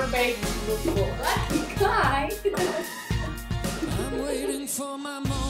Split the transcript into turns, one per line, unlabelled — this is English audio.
baby before. Lucky guy.
I'm waiting for my moment.